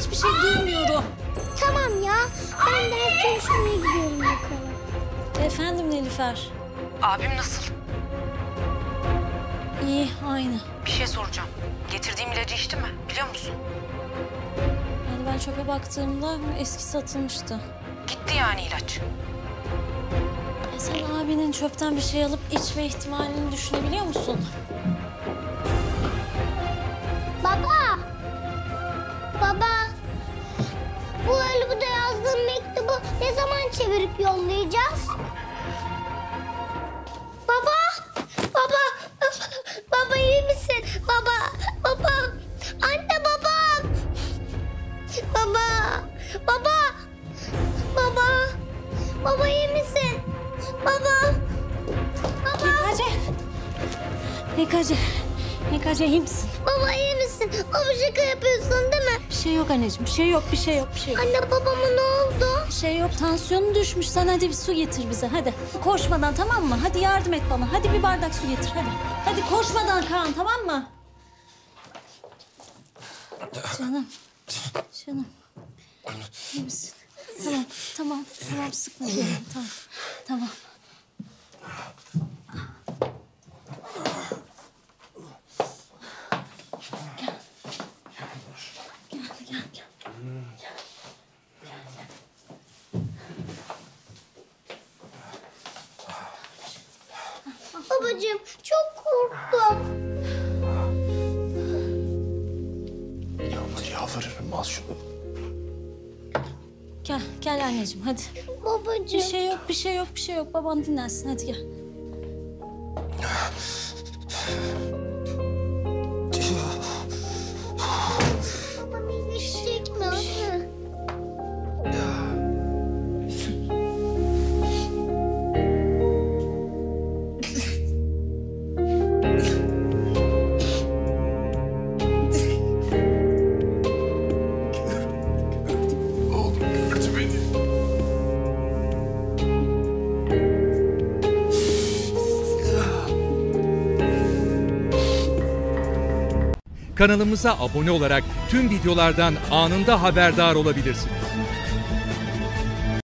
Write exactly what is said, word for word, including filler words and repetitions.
hiçbir şey duymuyorum. Tamam ya. Ben ders çalışmaya gidiyorum yukarı. Efendim Nilüfer. Abim nasıl? İyi, aynı. Bir şey soracağım. Getirdiğim ilacı içti mi? Biliyor musun? Yani ben çöpe baktığımda eski satılmıştı. Gitti yani ilaç. Ya sen abinin çöpten bir şey alıp içme ihtimalini düşünebiliyor musun? Baba. Baba. Bu Haluk'ta yazdığım mektubu ne zaman çevirip yollayacağız? Baba. Baba. Baba iyi misin? Baba. Baba. Anne baba. Baba. Baba. Baba. Baba iyi misin? Baba. Baba. Yekacı. Yekacı. Yekacı iyi misin? Baba iyi misin? Baba şaka yapıyorsun değil mi? Bir şey yok anneciğim, bir şey yok, bir şey yok, bir şey yok. Anne babama ne oldu? Bir şey yok, tansiyonu düşmüş. Sen hadi bir su getir bize, hadi. Koşmadan, tamam mı? Hadi yardım et bana. Hadi bir bardak su getir, hadi. Hadi koşmadan Kaan, tamam mı? Canım, canım. İyi misin? Tamam, tamam, tamam. Sıkma canım, tamam, tamam. Gel, gel, gel. Babacığım çok korktum. Ya yalvarırım al şunu. Gel, gel anneciğim, hadi. Babacığım. Bir şey yok, bir şey yok, bir şey yok. Baban dinlensin, hadi gel. Babam iyileşecek mi anne? Oğlum gördü beni. Kanalımıza abone olarak tüm videolardan anında haberdar olabilirsiniz.